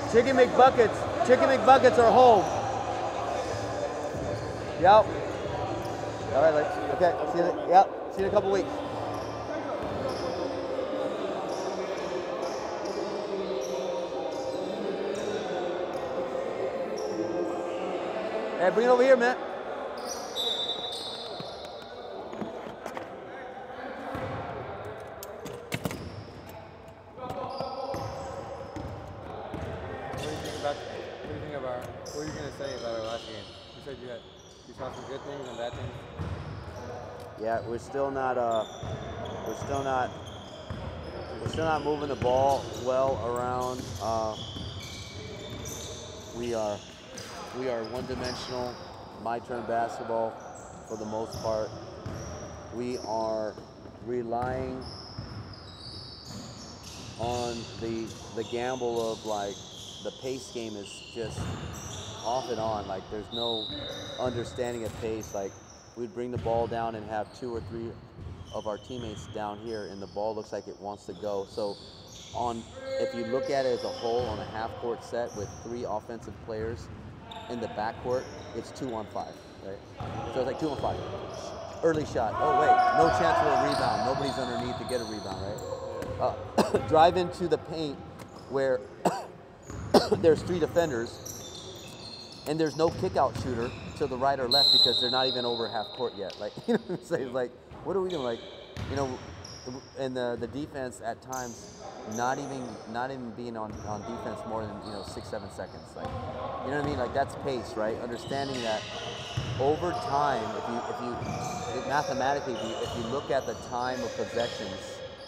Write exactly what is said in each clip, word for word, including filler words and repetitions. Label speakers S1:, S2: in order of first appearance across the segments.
S1: Chicken McBuckets. Chicken McBuckets are home. Yep. All right, like, okay. See you. Yep. See you in a couple weeks. Hey, bring it over here, man.
S2: What were you going to say about our last game? You said you had you saw some good things and bad things.
S1: Yeah, we're still not uh we're still not we're still not moving the ball well around. Uh, we are we are one-dimensional, my turn basketball for the most part. We are relying on the the gamble of like the pace game is just off and on. Like there's no understanding of pace. Like we'd bring the ball down and have two or three of our teammates down here and the ball looks like it wants to go. So on, if you look at it as a whole on a half court set with three offensive players in the backcourt, it's two on five, right? So it's like two on five. Early shot, oh wait, no chance for a rebound. Nobody's underneath to get a rebound, right? Uh, drive into the paint where there's three defenders and there's no kick-out shooter to the right or left because they're not even over half court yet. Like, you know what I'm saying? Like, what are we doing? Like, you know, and the the defense at times not even not even being on, on defense more than, you know, six, seven seconds. Like, you know what I mean? Like that's pace, right? Understanding that over time, if you if you if mathematically, if you, if you look at the time of possessions,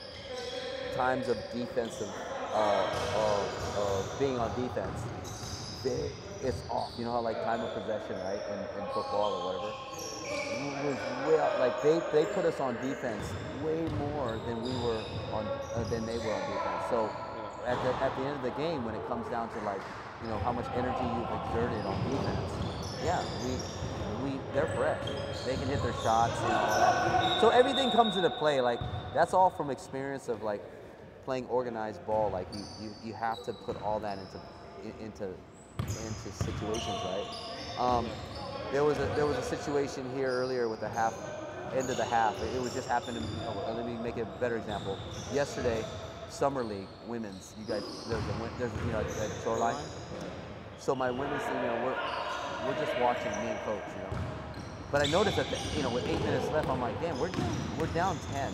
S1: times of defensive, uh, uh, uh, being on defense, they, it's off. You know how like time of possession, right, in, in football or whatever, was way up. Like they, they put us on defense way more than we were on uh, than they were on defense. So at the at the end of the game, when it comes down to like, you know, how much energy you've exerted on defense, yeah, we we they're fresh. They can hit their shots and all that. So everything comes into play. Like that's all from experience of like playing organized ball. Like you you, you have to put all that into into into situations, right? Um, there was a there was a situation here earlier with the half, end of the half. It, it was just happened to. Oh, let me make a better example. Yesterday, summer league women's. You guys, there's a there's you know at Shoreline. So my women's, you know, we're we're just watching me and coach, you know. But I noticed that the, you know with eight minutes left, I'm like, damn, we're we're down ten,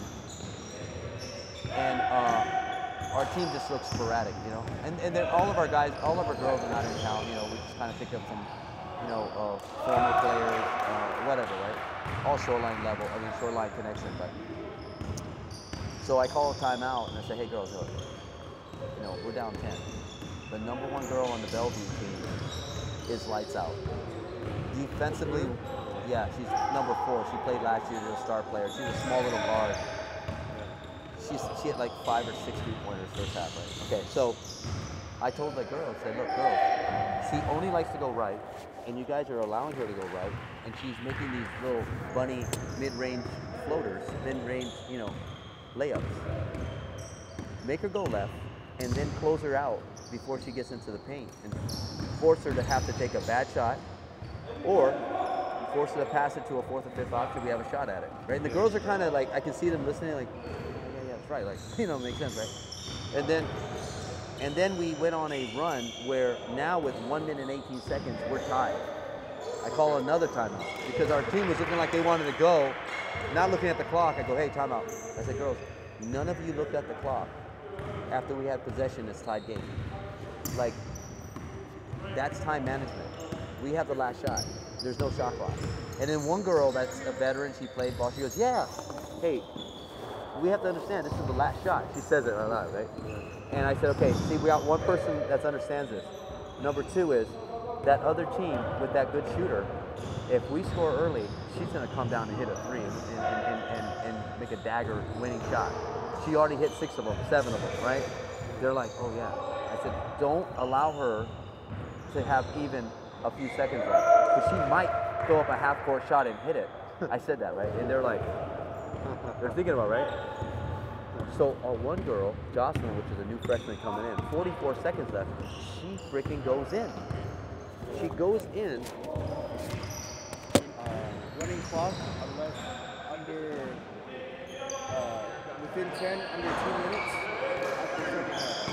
S1: and. Uh, Our team just looks sporadic, you know, and and then all of our guys, all of our girls are not in town, you know. We just kind of pick up some, you know, uh, former players, uh, whatever, right? All Shoreline level, I mean Shoreline connection. But so I call a timeout and I say, hey girls, look, you know, we're down ten. The number one girl on the Bellevue team is lights out. Defensively, yeah, she's number four. She played last year. She's a star player. She's a small little guard. She's, she had like five or six three-pointers first half, right? Okay, so I told the girls, I said, look, girls, she only likes to go right, and you guys are allowing her to go right, and she's making these little bunny mid-range floaters, mid-range, you know, layups. Make her go left, and then close her out before she gets into the paint, and force her to have to take a bad shot, or force her to pass it to a fourth or fifth option. We have a shot at it, right? And the girls are kind of like, I can see them listening, like, right, like, you know, makes sense, right? And then, and then we went on a run where now with one minute and eighteen seconds, we're tied. I call another timeout because our team was looking like they wanted to go, not looking at the clock. I go, hey, timeout. I said, girls, none of you looked at the clock after we had possession. It's tied game. Like, that's time management. We have the last shot. There's no shot clock. And then one girl that's a veteran, she played ball. She goes, yeah, hey. We have to understand this is the last shot. She says it a lot, right? And I said, okay, see, we got one person that understands this. Number two is that other team with that good shooter, if we score early, she's going to come down and hit a three and, and, and, and, and make a dagger winning shot. She already hit six of them, seven of them, right? They're like, oh yeah. I said, don't allow her to have even a few seconds left because she might throw up a half-court shot and hit it. I said that, right? And they're like, they're thinking about, right? So our one girl, Jocelyn, which is a new freshman coming in, forty-four seconds left, she freaking goes in. She goes in.
S2: Uh, running clock unless under uh, within ten, under two minutes. After second half.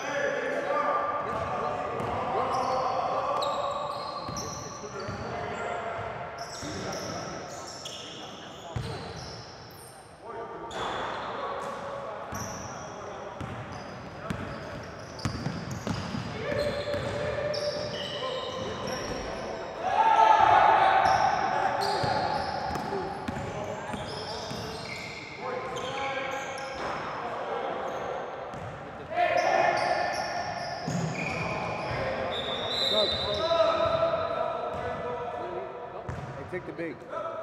S2: Take the big.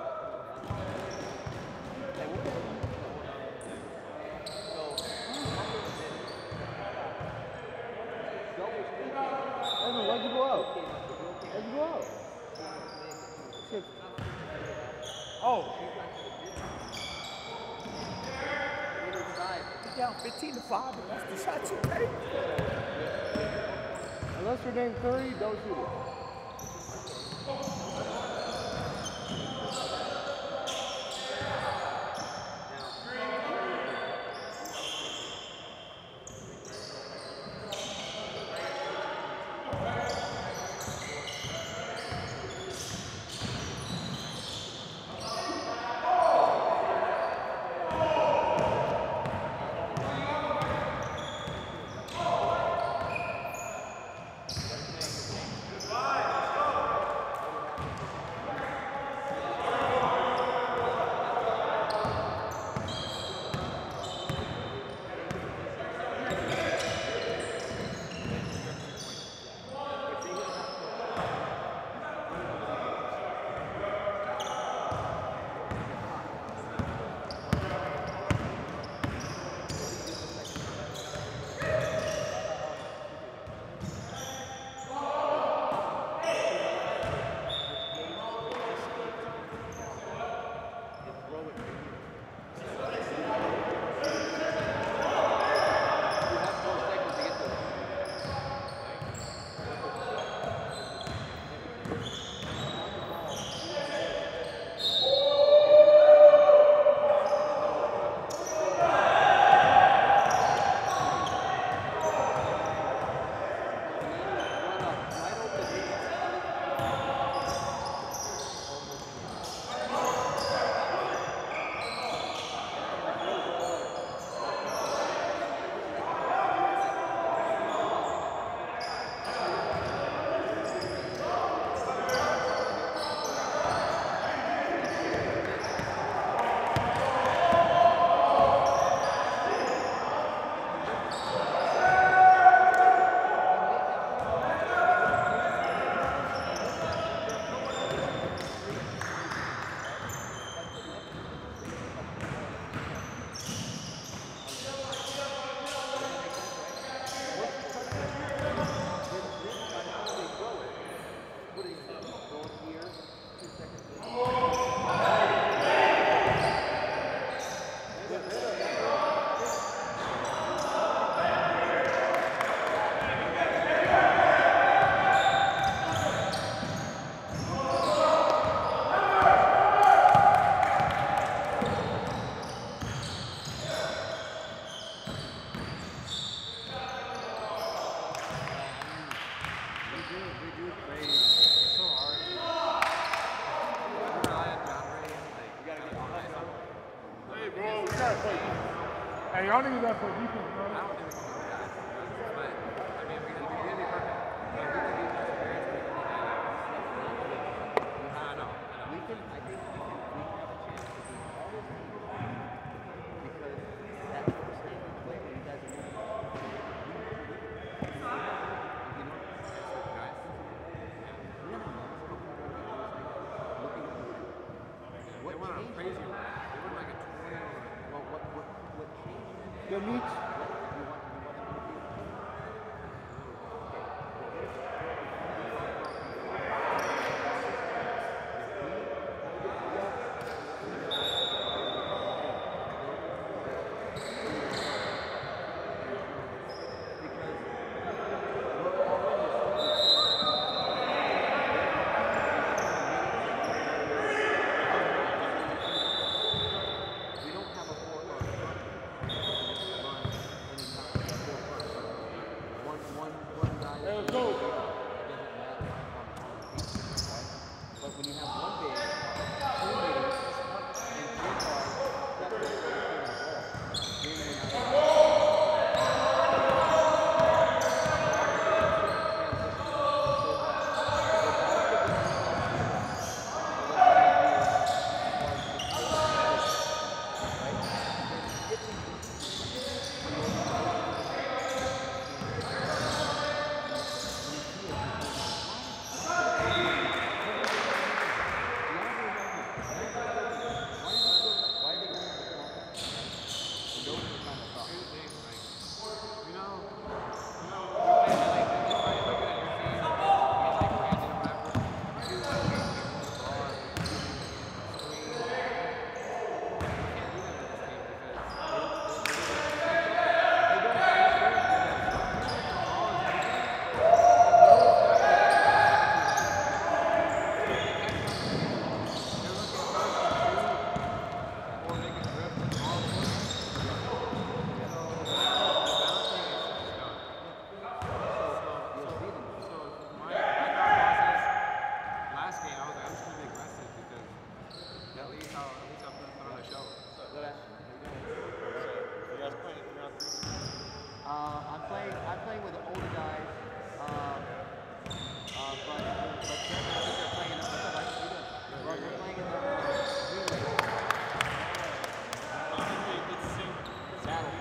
S2: Evan, why'd you go out? Why'd you go out? Shit. Oh.
S3: Down fifteen to five, and that's the shot you take.
S2: Unless you're named Curry, don't shoot it.
S3: Hey, y'all niggas got for defense, bro. I don't think we can do that. But, I mean, we can be really perfect. But we can do that experience. I don't know. We can, I think we can, we can have a chance to do all this because that first game we played when you guys are moving. You know, guys. We have a month looking at what they went on a crazy run. They went like a twenty. Well, what, what, what changed?
S2: The meats. Hey, let's go.
S3: it doesn't matter on, on the team, right? But when you have one big, two middles, and three guards that will carry the ball, then you're not going to have a problem. But I would say it's good in transition. So that regardless of the team that's here, so let's say you are just taking a switch, right? Then if we concede, you know the guys are going to have a chance to get back in. And if, when you see us, you're going like, why? Because everybody's everybody's right here. DeAndre's right here. Everybody's right here. Why are they going? Why are they going for small passes, right? And those are the kind of thoughts.
S4: Here's the thing, like, you know, you know, you're playing like this, right? Looking at your team, against like Brandon or whatever, you see the way he holds the ball, like, he screens, like, you can't do that with this team because they, they, they, they don't catch up. They don't have experience with that. Even if the ball is moving, like, no one's got the experience with second team like that. So when they catch up and get the ball, they're looking first to shoot or they can drift and ball moving. So when it comes to the bouncing, it's, it's done.
S3: So
S4: So,
S3: you'll
S4: so,
S3: see them.
S4: so my, my thought process last game, I was like, I'm just gonna be aggressive because at least I'll at least I'll put, put on a show.
S3: Good action.
S2: You guys playing three on three?
S3: Uh, I'm playing. I'm playing with the older guys. Um, uh, but but Kevin, I think they're playing. What's up, Mike? How you doing? Well, they're playing in the uh, relay battle.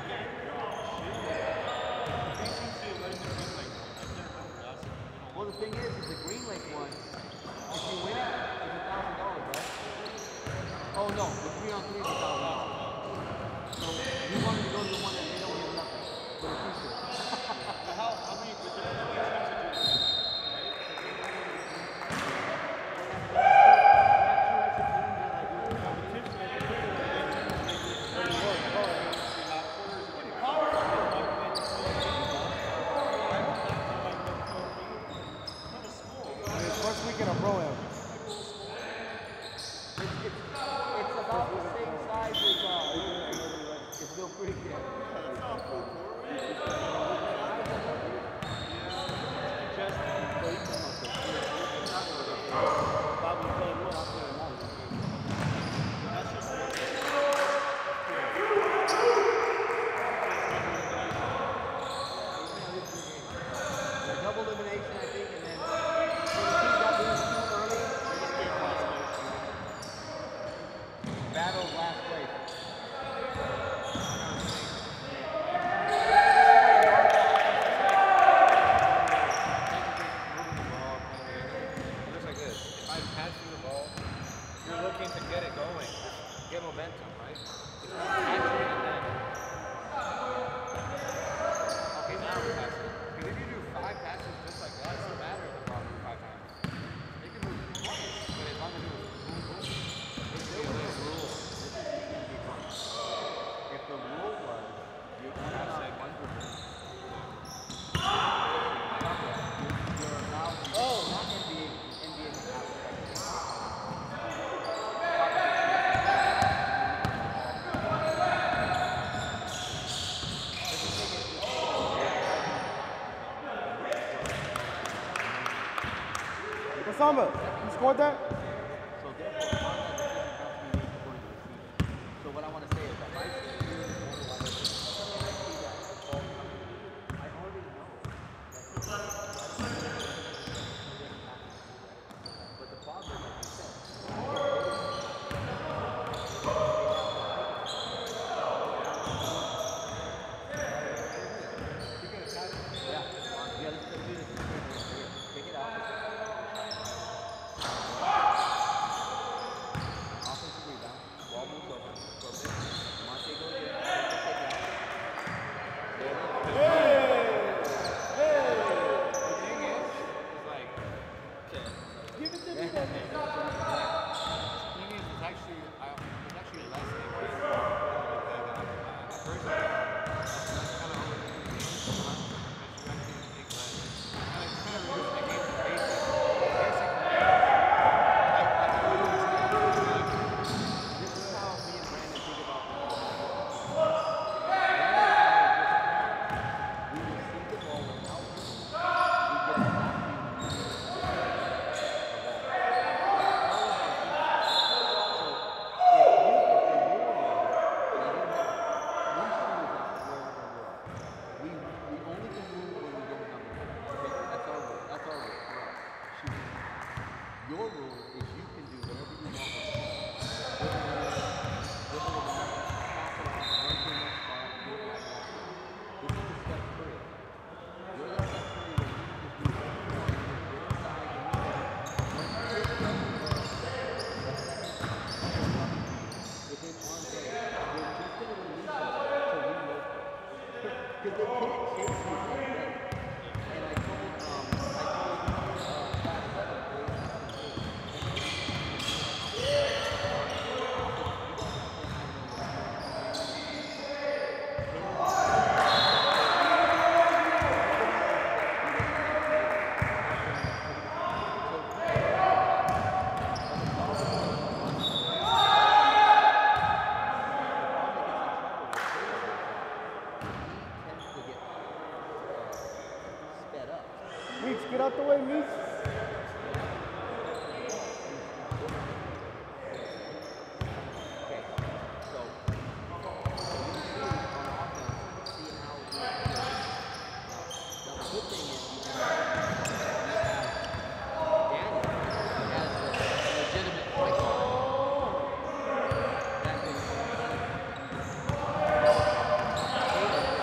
S3: Well, the thing is, is the Green Lake one. If you win it, it's a thousand dollars, right? Oh no, the three on three is a thousand dollars. So we wanted to go to the one that they don't give nothing, but a t-shirt.
S2: How, how many different teams did you do?
S3: We have two extra teams that I do it.
S2: Competition is the bigger than the work. First weekend of pro-am.
S3: It's, it's, it's about the same size as uh, it's still pretty good. Double elimination, I think, and then so the team got moved too early. They're gonna get battle last place.
S4: It looks like this. If I pass you the ball, you're looking to get it going, get momentum, right? It's not catching it and then. Okay, now we're passing. Because if you do five passes just like that, it doesn't matter if the ball moves five times. They can move twice, but as long as it was boom, boom, it's still within the rule.
S3: This is gonna be fun. If the rule was you're one on one percent, you're allowed to oh. not N B A, N B A is out.
S2: Samba, you scored that?
S3: So therefore, all that decision has to be made according to the season. So what I want to say is that my season is one wide open, and I see that ball coming. I already know that he's going to try to make it doesn't happen, right? But the problem is, like you said, they have to yeah, yeah, let's, let's do this. Pick it out. Offensive rebound. Ball moves over. Go big. Monte goes in. Take the kick out. There it is.
S2: Hey! Hey! Meeks, get out the way, Meeks.
S3: Okay, so so you can see on offense, see how we play. Now, the good thing is you have you have Daniel as a legitimate point guard that can kind of cater for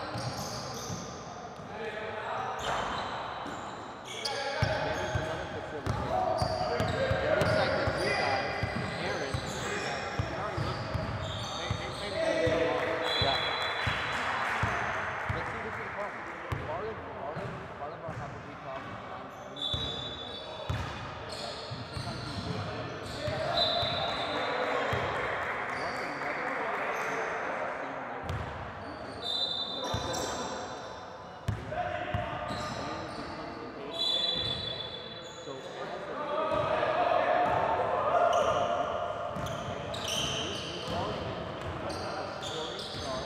S3: Danny's another facilitator. It looks like the new guy, Aaron, yeah. But see, this is the problem. Part of, part of, part of our have a big problem is not winning the game. Right? And sometimes we do it. What's another way to keep the same level? Communication becomes contagious. So as a leader, you already have a scoring star.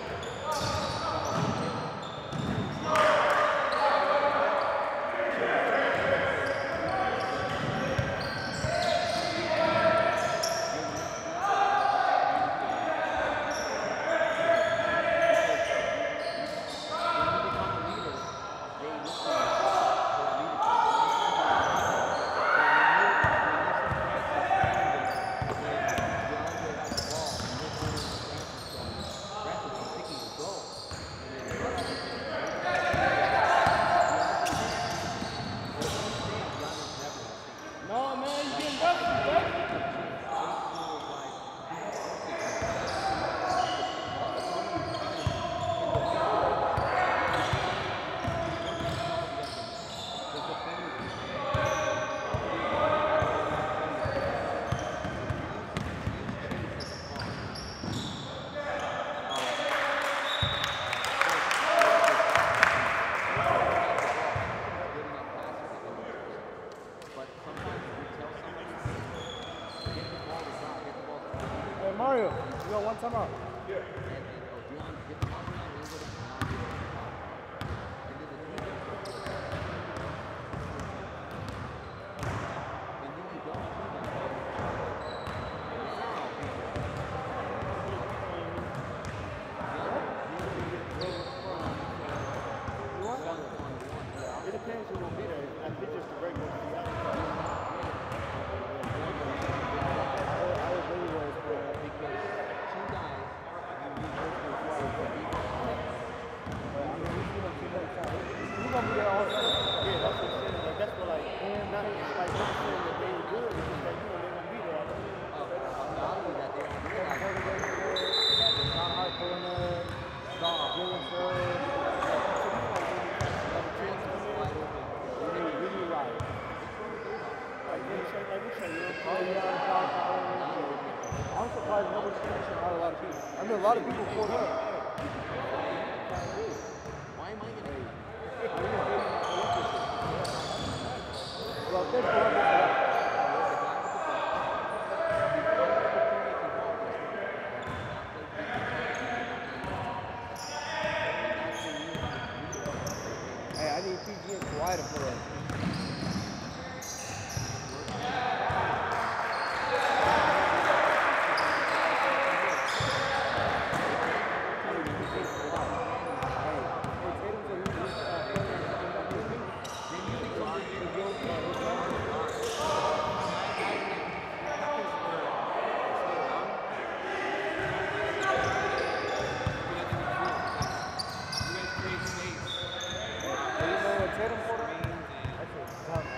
S2: No, man, you getting dusty, baby.
S3: But sometimes we tell somebody, get the ball to stop, get the ball to stop.
S2: Hey, Mario, you got one time out.
S3: And, and oh, Dion, get the ball to stop, and then go to now get it to stop. And then the defense goes to stop. And then you don't do that. Now,
S2: It depends who will be there. I think just the regular. I was really worried for that.
S3: because two guys, you need both of them to be
S2: But I mean, we see them too many times. We're gonna be there all the time. Yeah, that's what I'm saying. Like, that's what, like, and not like them saying that they were good. It's just like, you know, they're gonna be there all the time.
S3: not only that they don't realize it,
S2: It's not hard pulling up. Stop. Giving serve.
S3: wide open.
S2: Really, really right. Like, we say, like, we say, you know, oh, yeah, I'm trying to hold it. I'm surprised nobody's finishing out a lot of people. I mean, a lot of people pulled up.
S3: Why am I gonna do that?
S2: Well, they pulled up. Hey, I need P G and Kawhi to pull up. Tatum pulled up. That's a tough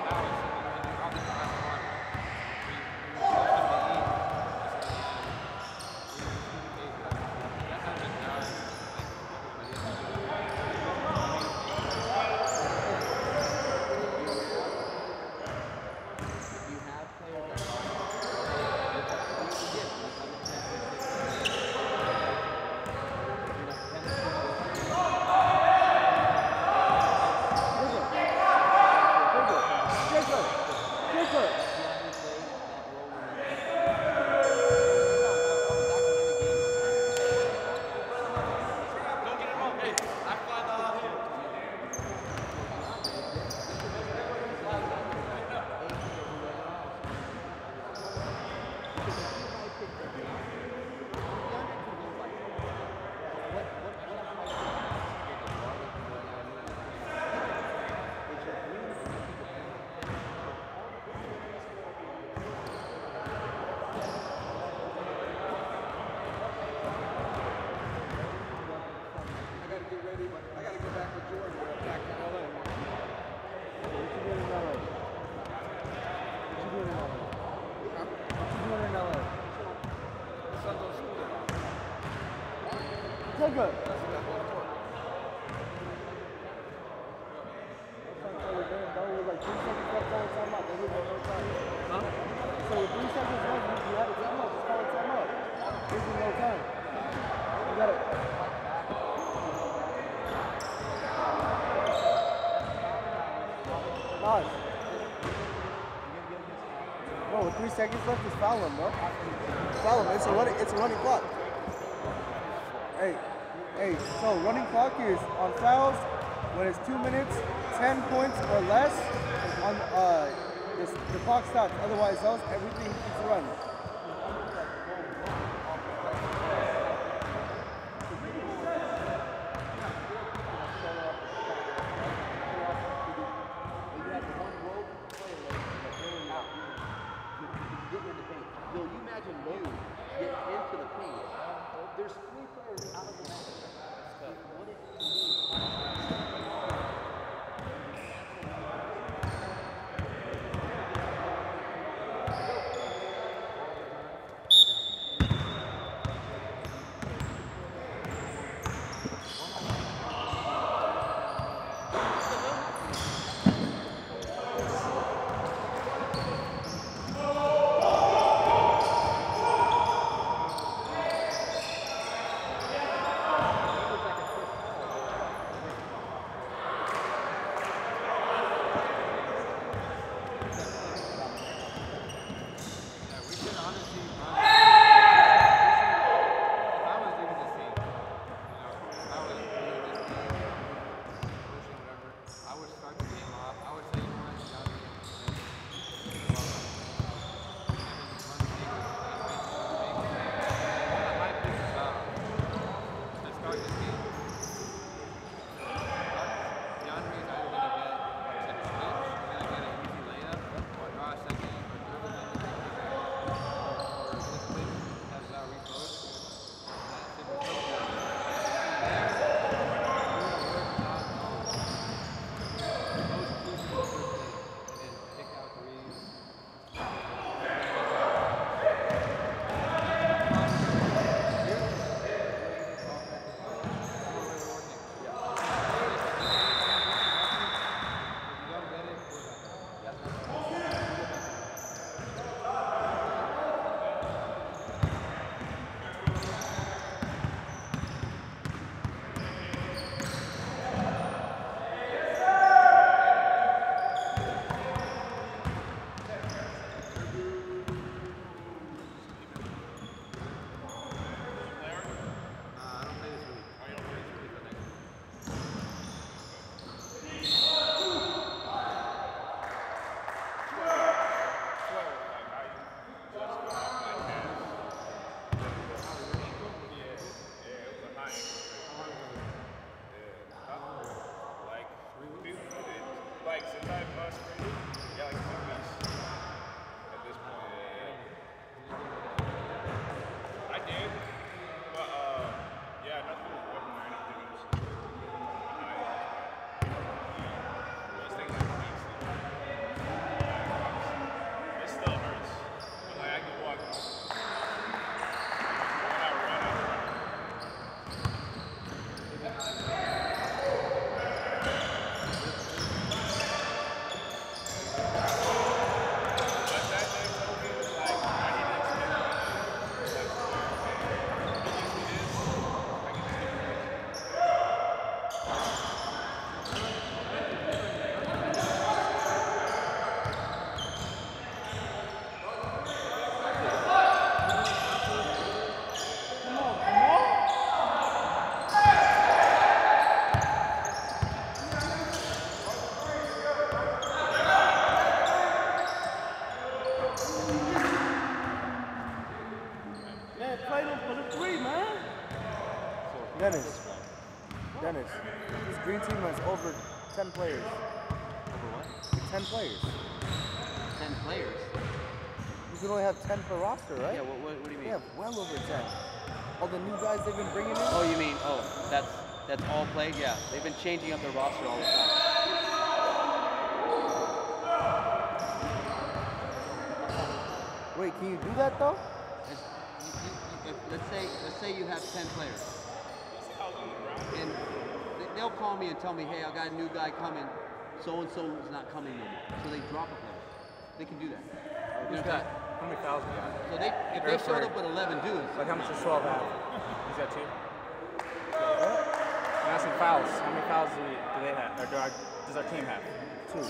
S4: now it's when you do offensive pass on, right? Where you when you force them to eat instead of just giving them communication. That's how mentality like everybody else too. Like you can communicate.
S3: You know, it's also if you have players that are with that speed, again, like on the championship team, you know, chemistry goes hand in hand. That's why he plays that role when he's in there. You know, I, I was actually in a game and I was watching and I was
S4: Don't get it wrong. Hey, I fly the
S3: I told I told I told DeAndre, this this could just be like this is exactly like A D or whoever else in this offense. Because if he high picks a game, DeAndre can go like what what what a high pick is for the guard that can go down there and kind of like step in. It's your green and you keep it clean. So all the guys are just
S4: I gotta get ready. I gotta go back to Georgia. Back to L A.
S2: What you doing in L A? What you doing in L A?
S4: Huh?
S2: What you doing in L A?
S4: My son goes to school there.
S2: Take it.
S4: That's that's going to work.
S2: That was like three seconds left on the timeout. They didn't have no time.
S4: Huh?
S2: So with three seconds left, you, you had a timeout. Just call a timeout. There's no time. You got it. Nice. No, with three seconds left, just foul him, bro. Foul him. It's a running. It's a running clock. Hey, hey. So running clock is on fouls when it's two minutes, ten points or less. On uh, this, the clock stops. Otherwise, else everything keeps running.
S3: But you had the one rogue player that that really like you know you, you can get in the paint. Yo, you imagine you get into the paint. There's three players out of the bench. What it to me
S2: Dennis. Dennis. This green team has over ten players.
S3: Over what?
S2: ten players.
S3: Ten players.
S2: You can only have ten per roster, right?
S3: Yeah. What, what, what do you
S2: We
S3: mean?
S2: have well over ten. All the new guys they've been bringing in.
S3: Oh, you mean? Oh, that's that's all played. Yeah. They've been changing up their roster all the time.
S2: Wait, can you do that though?
S3: It's, you, you, you, if, let's say let's say you have ten players, and they- they'll call me and tell me, hey, I got a new guy coming. So and so is not coming no more. So they drop a player. They can do that. You know what I'm saying?
S5: How many fouls we got?
S3: So they, if they showed up with eleven dudes,
S5: Like how much does twelve have? He's got two. I'm asking fouls. How many fouls do, we, do they have? Or do our, does our team have?
S2: Two.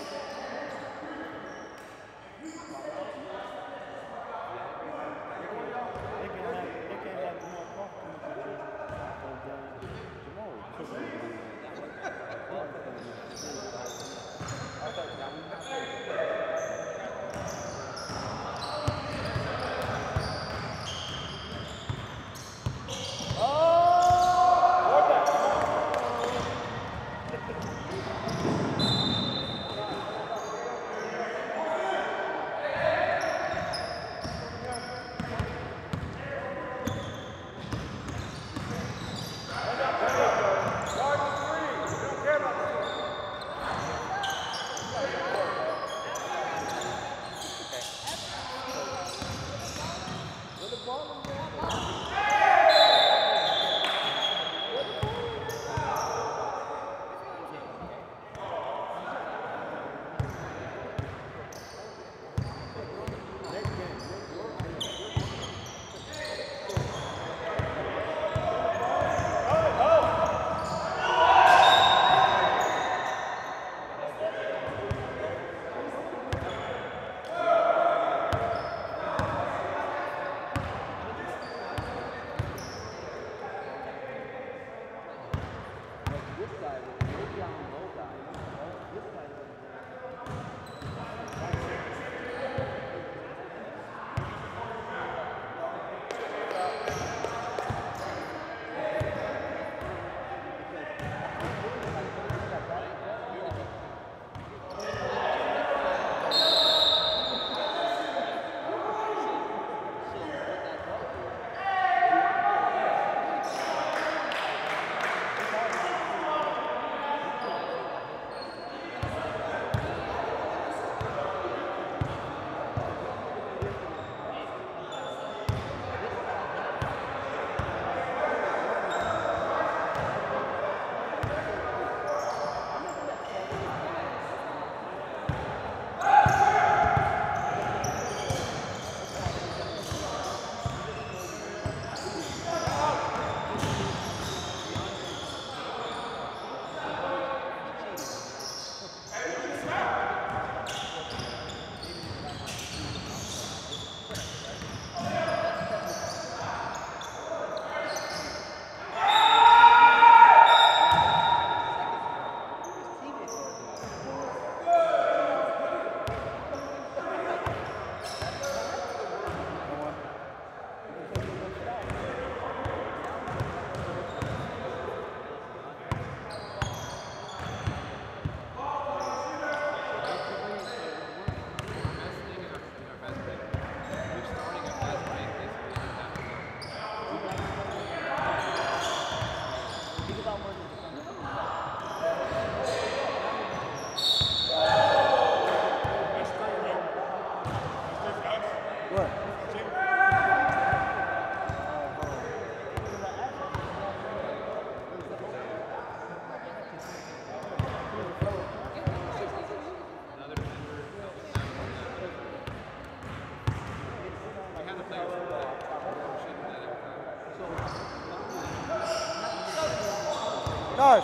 S2: Nice.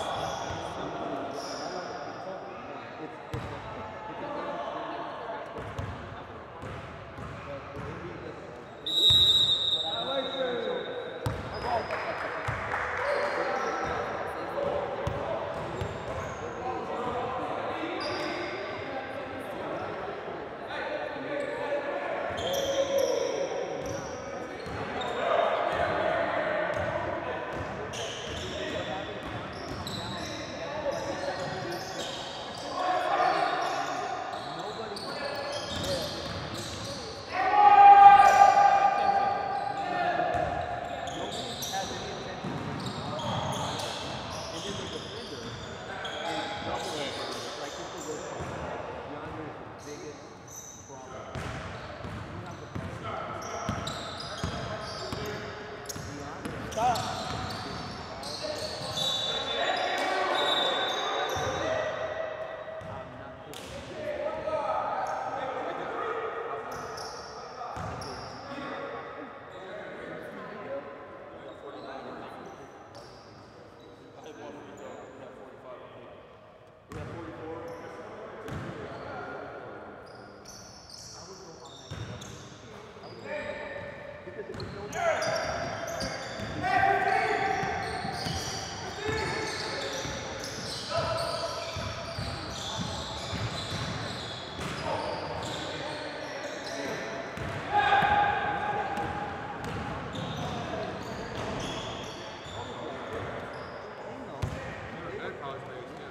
S4: Never had college players, yeah.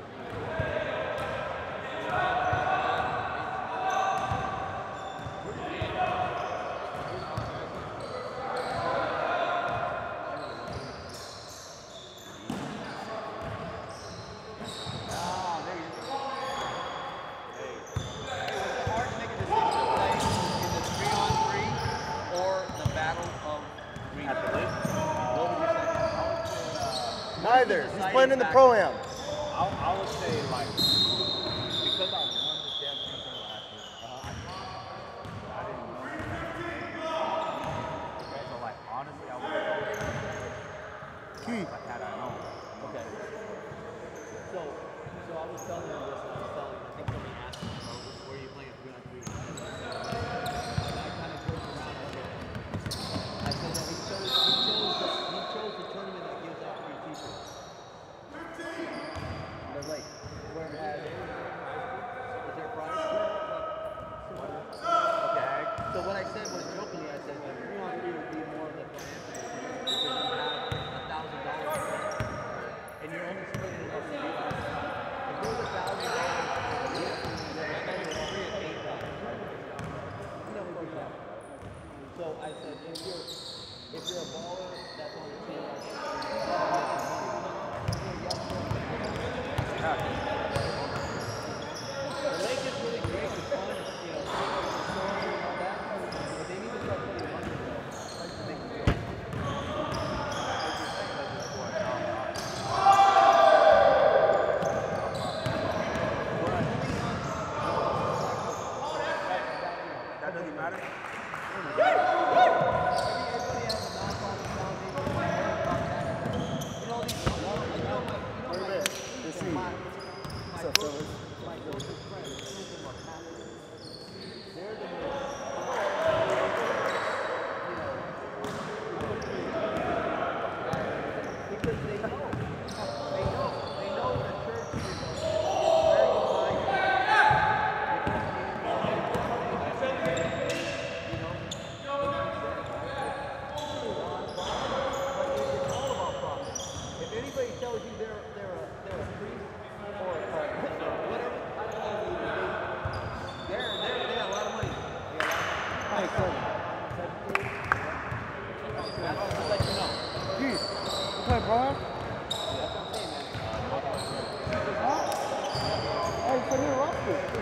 S3: Ah, there you go. Hey, was it hard to make a decision to play in the three on three or the battle of relay?
S5: At the lake,
S3: What would you say?
S2: Neither. He's
S3: Deciding
S2: playing in the
S3: factor.
S2: pro-am.
S5: I, I would say like because I won the championship last year. Uh-huh. I, I didn't know. So like honestly, I would
S2: Key.
S5: like had I known.
S3: Okay. So, so I was telling him this, and I was telling him, I think somebody asked him, oh, where are you playing three on three? And I kind of joked around a bit. I said that he chose, he chose, the, he chose the tournament that gives out free t-shirts. The lake, where it has, is there a prize? Okay. So what I said was jokingly, I said, that three on three would be more of the financial because you have a thousand dollars and you're only splitting it up to three guys. If there's a thousand dollars, then spending three at eight dollars. You know, for example. So I said, if you're if you're a baller that's on the team, I think the lake is really great, it's fun, it's, you know, it's stormy and all that, but they need to start putting money in it to make it good.
S5: That doesn't matter.
S3: Everybody has a nonprofit foundation, you know, these, you know, you know, my, you know, my,
S2: Let's see.
S3: my, my
S2: What's up,
S3: closest,
S2: fellas?
S3: my closest friends, some of them are Catholics. They're the most, you know, because they know, they know, they know the church is very divided. You know, it's all about profit. If anybody tells you they're they're a they're a priest or, or whatever, I don't know. They're they're they got a lot of money. They got a lot of money.
S2: Hey, so,
S3: That's what I'll let you know.
S2: Key, you play pro-am?
S3: That's what I'm saying, man.
S2: Huh? Hey, so you're a roster.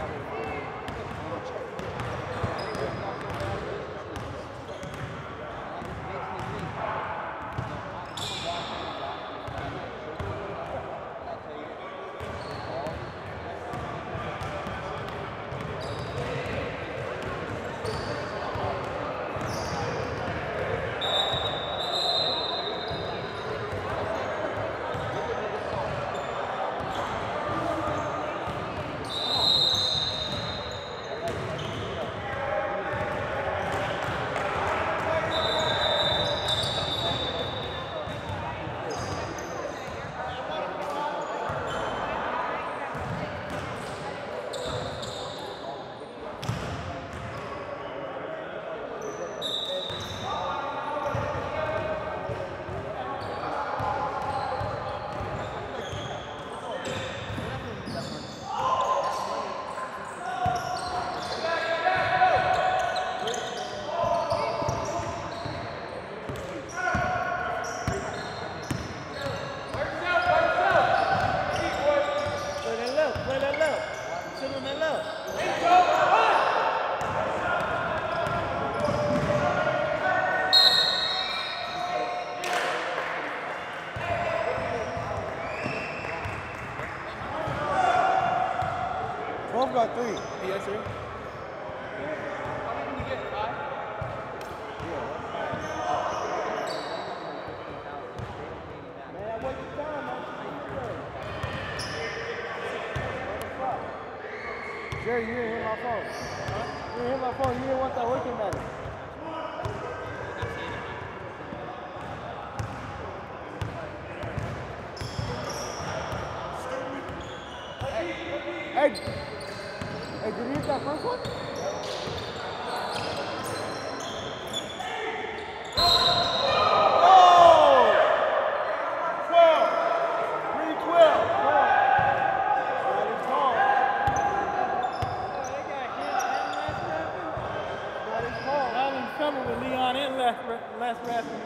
S2: twelve got three.
S5: Yes, sir.
S2: Man, I wasted time, man. Jerry, you didn't hit my phone. Huh? You didn't hit my phone. You didn't want that working matter. Hey, hey, did he hit that first one?
S6: Coming with Leon and Les, Les Rasmussen.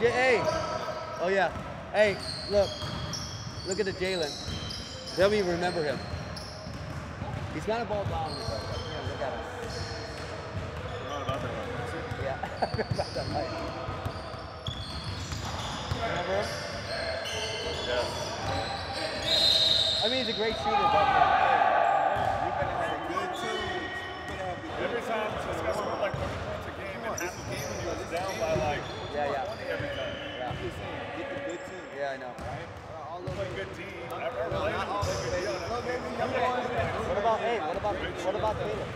S1: J A. Oh yeah. Hey, look. Look at the Jalen. Tell me you remember him. He's got a ball dominant though. Yeah, look at him. Yeah. About that light. Remember him?
S5: Yes.
S1: I mean, he's a great shooter, but
S5: Every time this guy scored like thirty points a game, and half the game he was down by like
S1: yeah, yeah.
S5: twenty every time.
S1: Yeah.
S2: Get the good team.
S1: Yeah, I know.
S5: He played good team. I've ever played him. He played good team.
S1: What about hey? What about what about Taylor?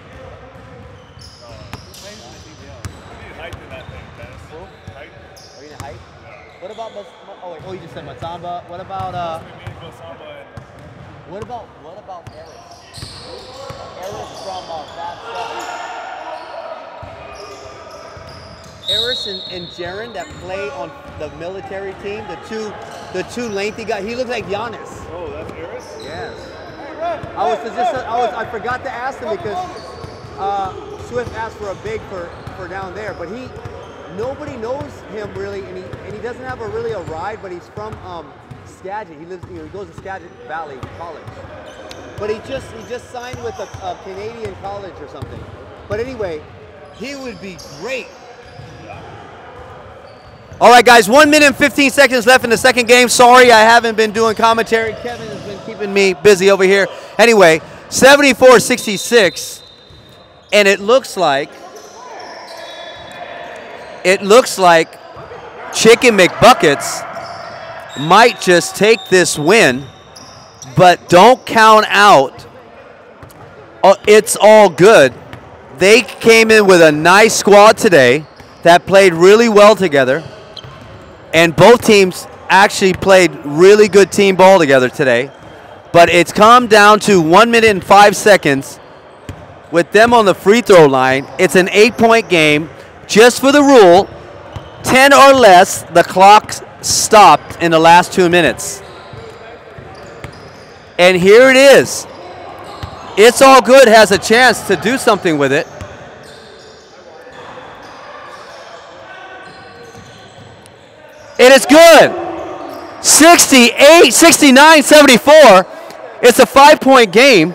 S5: We need height in that thing, Dennis.
S1: Who?
S5: Height.
S1: Are you in height? What about Mas- oh wait, oh you just said Matsamba. What about uh?
S5: We need Bill Samba and
S1: What about what about Eris? Eris from uh, Fat Seven. Eris and, and Jaron that play on the military team, the two the two lengthy guys. He looks like Giannis.
S5: oh, that's Eris?
S1: Yes. I was just I was I forgot to ask him because uh, Swift asked for a big for, for down there, but he nobody knows him really, and he and he doesn't have a really a ride, but he's from um, Skagit. He lives, you know, he goes to Skagit Valley College, but he just he just signed with a, a Canadian college or something. But anyway, he would be great. All right, guys, one minute and fifteen seconds left in the second game. Sorry, I haven't been doing commentary. Kevin has been keeping me busy over here. Anyway, seventy-four sixty-six, and it looks like it looks like Chicken McBuckets might just take this win, but don't count out. Uh, it's all good. They came in with a nice squad today that played really well together. And both teams actually played really good team ball together today. But it's come down to one minute and five seconds with them on the free throw line. It's an eight-point game. Just for the rule, ten or less, the clock stopped in the last two minutes. And here it is. It's All Good has a chance to do something with it. And it's good. sixty-eight, sixty-nine, seventy-four. It's a five-point game.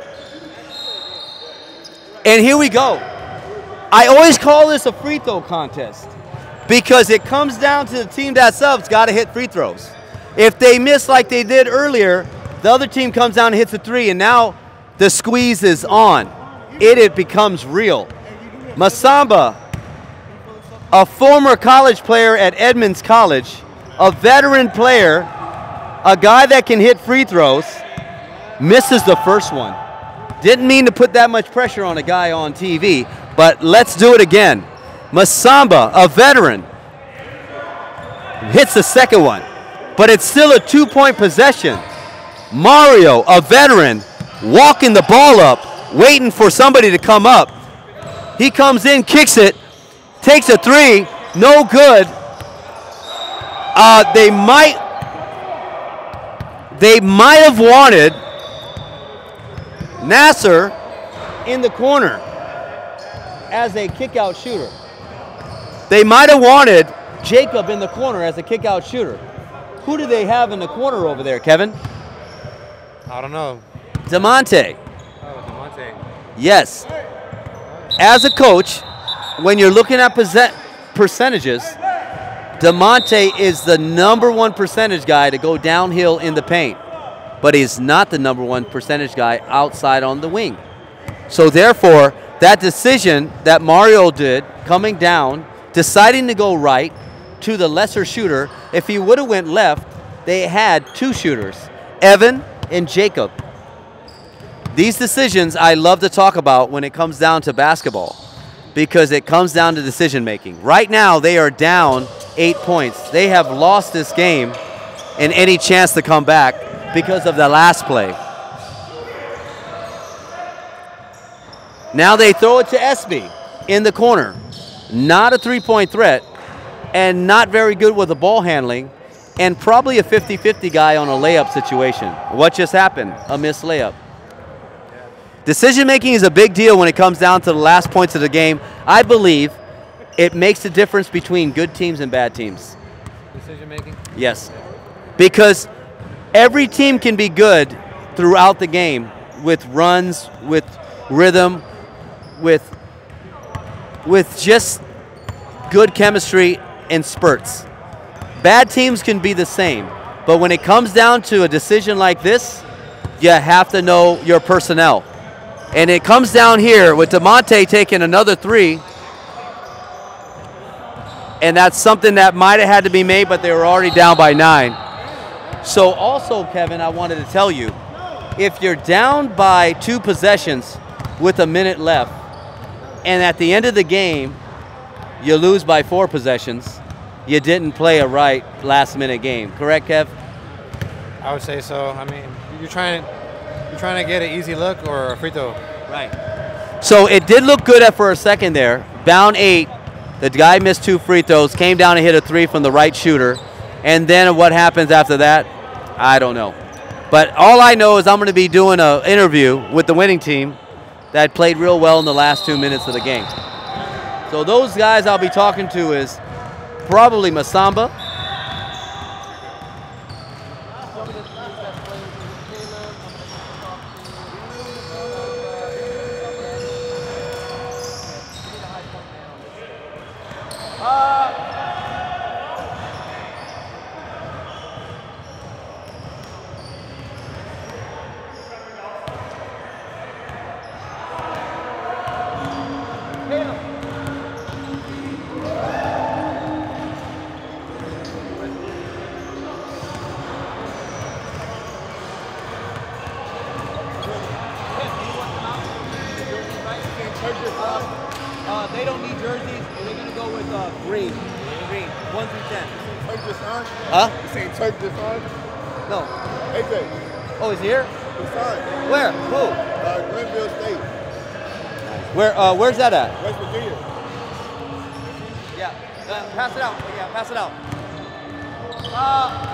S1: And here we go. I always call this a free throw contest because it comes down to the team that subs got to hit free throws. If they miss like they did earlier, the other team comes down and hits a three, and now the squeeze is on. It, it becomes real. Masamba, a former college player at Edmonds College, a veteran player, a guy that can hit free throws, misses the first one. Didn't mean to put that much pressure on a guy on T V, but let's do it again. Masamba, a veteran, hits the second one, but it's still a two-point possession. Mario, a veteran, walking the ball up, waiting for somebody to come up. He comes in, kicks it, takes a three, no good. Uh, they might, they might have wanted Nasser in the corner as a kick-out shooter. They might have wanted Jacob in the corner as a kick-out shooter. Who do they have in the corner over there, Kevin?
S4: I don't know.
S1: DeMonte.
S4: Oh, DeMonte.
S1: Yes. As a coach, when you're looking at percent percentages, DeMonte is the number one percentage guy to go downhill in the paint, but he's not the number one percentage guy outside on the wing. So therefore, that decision that Mario did, coming down, deciding to go right to the lesser shooter, if he would have went left, they had two shooters, Evan and Jacob. These decisions I love to talk about when it comes down to basketball, because it comes down to decision making. Right now, they are down eight points. They have lost this game and any chance to come back because of the last play. Now they throw it to Espy in the corner. Not a three-point threat and not very good with the ball handling, and probably a fifty fifty guy on a layup situation. What just happened? A missed layup. Decision making is a big deal when it comes down to the last points of the game. I believe it makes a difference between good teams and bad teams.
S4: decision making.
S1: Yes. Because every team can be good throughout the game with runs, with rhythm, with with just good chemistry and spurts. Bad teams can be the same, but when it comes down to a decision like this, you have to know your personnel. And it comes down here with DeMonte taking another three, and that's something that might have had to be made, but they were already down by nine. So also, Kevin, I wanted to tell you, if you're down by two possessions with a minute left, and at the end of the game, you lose by four possessions, you didn't play a right last-minute game. Correct, Kev?
S4: I would say so. I mean, you're trying, you're trying to get an easy look or a free throw.
S1: Right. So it did look good at for a second there. Down eight, the guy missed two free throws, came down and hit a three from the right shooter. And then what happens after that, I don't know. But all I know is I'm going to be doing an interview with the winning team that played real well in the last two minutes of the game. So those guys I'll be talking to is probably Masamba. Uh, they don't need jerseys, and they're gonna go with uh, green. Green, one through ten.
S7: Turk this on?
S1: Huh?
S7: You saying Turk this on?
S1: No.
S7: A J,
S1: Oh, he's here?
S7: he's signed.
S1: Where? Who?
S7: Uh, Glenville State,
S1: Where? Uh, where's that at?
S7: West Virginia.
S1: Yeah. Uh, pass it out. Yeah, pass it out. Uh,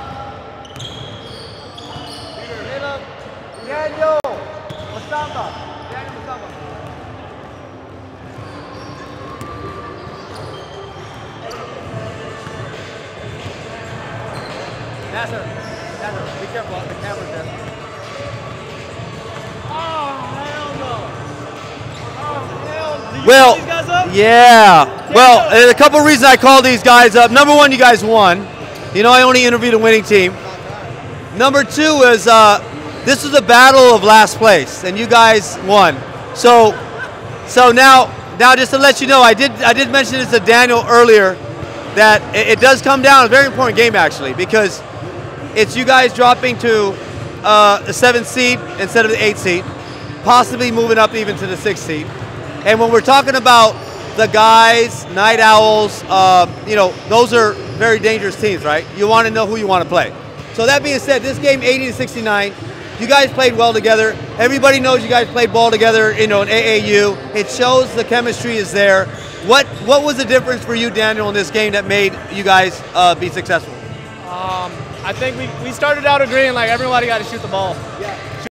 S1: Caleb, Daniel, Masamba. Daniel Masamba. Nasser, Nasser, be careful, the camera's there.
S6: Oh, hell no. Oh, hell. Did you
S1: Well,
S6: call these guys up?
S1: yeah. Well, there's a couple reasons I called these guys up. Number one, you guys won. You know, I only interviewed a winning team. Number two is uh, this is a battle of last place, and you guys won. So, so now, now just to let you know, I did I did mention this to Daniel earlier that it, it does come down. A very important game actually because it's you guys dropping to uh, the seventh seed instead of the eighth seed, possibly moving up even to the sixth seed. And when we're talking about the guys, Night Owls, uh, you know, those are very dangerous teams, right? You want to know who you want to play. So that being said, this game eighty to sixty-nine, you guys played well together. Everybody knows you guys played ball together, you know, in A A U. It shows the chemistry is there. What what was the difference for you, Daniel, in this game that made you guys uh, be successful?
S6: Um, I think we, we started out agreeing like everybody got to shoot the ball.
S1: Yeah.